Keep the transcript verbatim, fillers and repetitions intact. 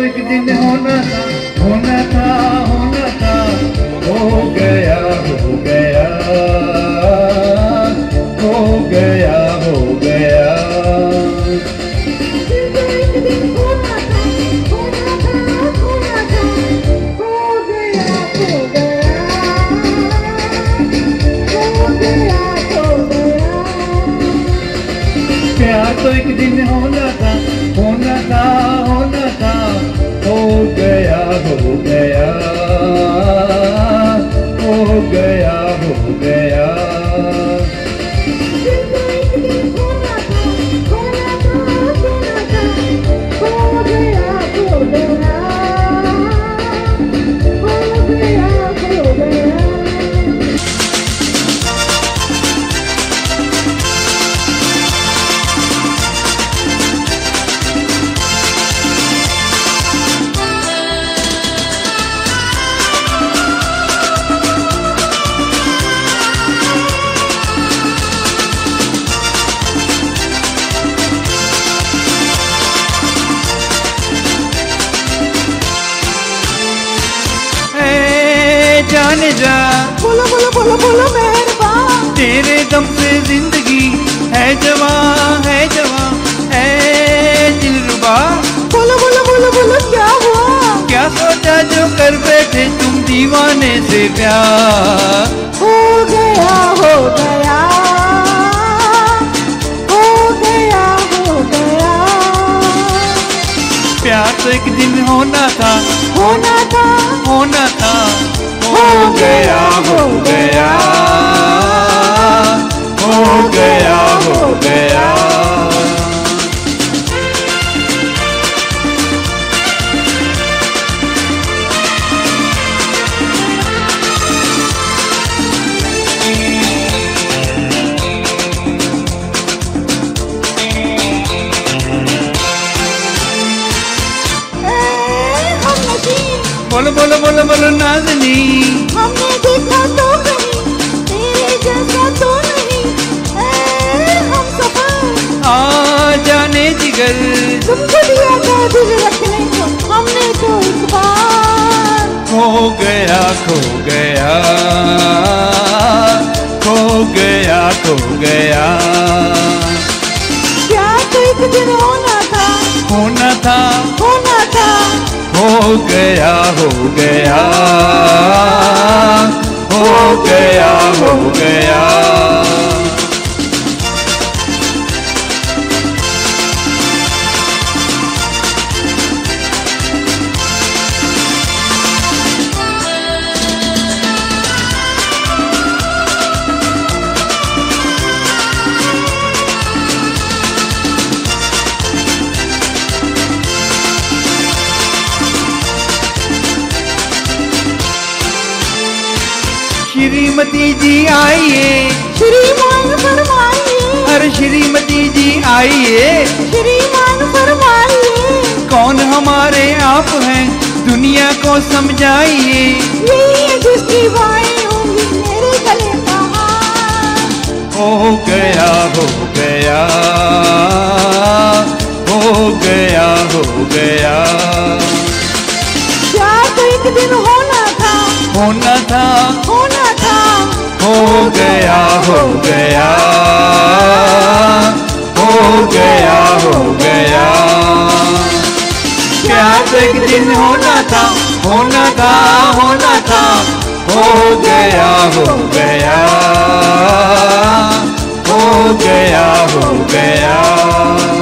एक दिन होना था, होना था, होना था, हो गया, हो गया, हो गया, हो गया। प्यार तो एक दिन होना था, होना था, होना था, हो गया, हो गया, हो गया, हो गया। जाने जा, बोलो बोलो बोलो बोलो मेहरबान, तेरे दम पे जिंदगी है जवां, है जवां, है दिलरुबा। बोलो बोलो बोलो बोलो क्या हुआ? क्या सोचा जो कर बैठे तुम दीवाने से प्यार? हो गया, हो गया, हो गया, हो गया। प्यार तो एक दिन होना था, होना था, होना था, हो गया, हो गया, हो गया, हो गया। बोलो बोलो बोलो बोलो नाज़नी, हमने देखा तो कहीं तेरे जैसा तो नहीं, ए हम सफर आ जाने जिगर, तुमको दिया था दिल रखने को, हमने तो एक बार खो गया, खो गया, खो गया, खो गया। क्या तो एक दिन होना था, होना था, होना था, हो गया, हो गया, हो गया, हो गया। श्रीमती जी आइए, श्रीमान फरमाइए, अरे श्रीमती जी आइए, श्रीमान फरमाइए। कौन हमारे आप हैं दुनिया को समझाइए। यही है जिसकी बाएं होंगी मेरे गले का हार। हो गया, हो गया, हो गया, हो गया। क्या तो एक दिन होना था, होना था, होना था, हो गया, हो गया, हो गया, हो गया। क्या तो एक दिन होना था, होना था, होना था, हो गया, हो गया, हो गया, हो गया।